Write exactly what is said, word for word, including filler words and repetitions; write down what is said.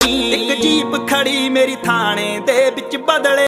ਇੱਕ ਜੀਪ ਖੜੀ ਮੇਰੀ ਥਾਣੇ ਦੇ ਵਿੱਚ ਬਦਲੇ